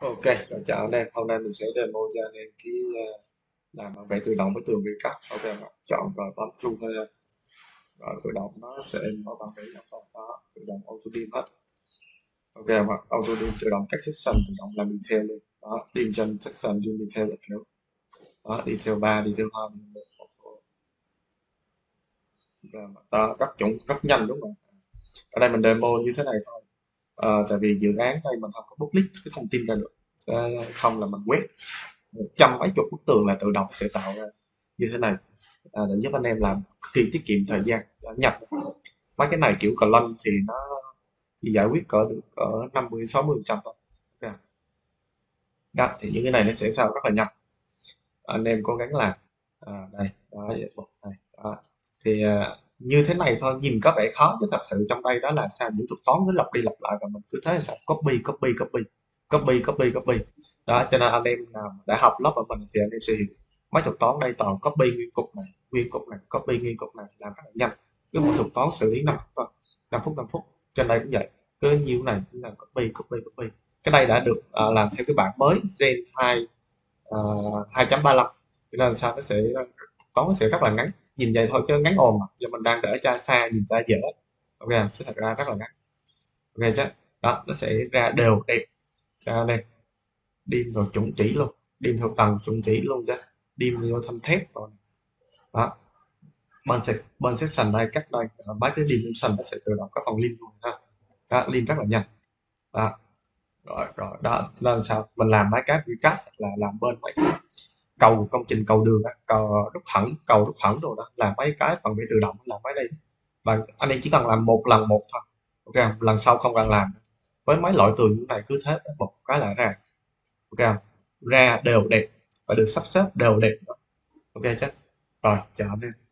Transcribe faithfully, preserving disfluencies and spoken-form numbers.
Ok, rồi chào anh em. Hôm nay mình sẽ demo cho anh em cái ờ, làm bản vẽ tự động với tường vi cắt. Ok, mà chọn rồi bấm chuông thôi nha. Rồi tự động nó sẽ mở bản vẽ nhập vào đó, tự động auto dim hết. Ok, mà auto dim tự động các section tự động làm detail luôn. Đó, dim trên section dim detail là kiểu đó, detail ba, detail hai, detail một. Ok, mà đó, rất chuẩn, rất nhanh đúng không? Ở đây mình demo như thế này thôi. Ờ, tại vì dự án đây mình không có public cái thông tin ra được. Ờ, không là mình quét một trăm mấy chục bức tường là tự động sẽ tạo ra như thế này, à, để giúp anh em làm cực kỳ tiết kiệm thời gian nhập mấy cái này kiểu column thì nó chỉ giải quyết cỡ được cỡ năm mươi sáu mươi phần trăm thôi. Ok. Đó, thì những cái này nó sẽ sao rất là nhanh, anh em cố gắng làm. À, đây đó, một này đó. Thì à, như thế này thôi nhìn có vẻ khó chứ thật sự trong đây đó là sao những thuật toán cứ lặp đi lặp lại và mình cứ thế là sao copy copy copy copy copy copy. Đó cho nên anh em nào đã học lớp của mình thì anh em sẽ hiểu mấy thuật toán đây toàn copy nguyên cục này nguyên cục này copy nguyên cục này làm rất là nhanh, cứ một thuật toán xử lý năm phút thôi, năm phút năm phút. Trên đây cũng vậy, cứ như này cũng là copy copy copy. Cái đây đã được à, làm theo cái bản mới gen hai uh, hai chấm ba lăm, cho nên sao nó sẽ toán nó sẽ rất là ngắn, nhìn vậy thôi chứ ngắn ồn mà giờ mình đang để cho xa nhìn ra dễ. Ok chứ thật ra rất là ngắn. Ok chứ, đó nó sẽ ra đều đẹp cho đây, điêm rồi chuẩn chỉ luôn, điêm theo tầng chuẩn chỉ luôn chứ, điêm vô thanh thép rồi. Đó bên sec- bên section đây cắt đây ờ, mấy cái điêm section nó sẽ tự động có phần liên luôn ha. Đó liên rất là nhanh. Đó rồi rồi đó nên sao mình làm mấy cái recast là làm bên mấy cầu công trình cầu đường á, cầu đúc thẳng cầu đúc thẳng rồi đó, làm mấy cái phần bị tự động làm mấy đây, và anh em chỉ cần làm một lần một thôi. Ok không? Lần sau không cần làm. Với mấy loại tường như này cứ thế một cái là ra. Ok không? Ra đều đẹp và được sắp xếp đều đẹp. Ok chứ. Rồi chào anh em.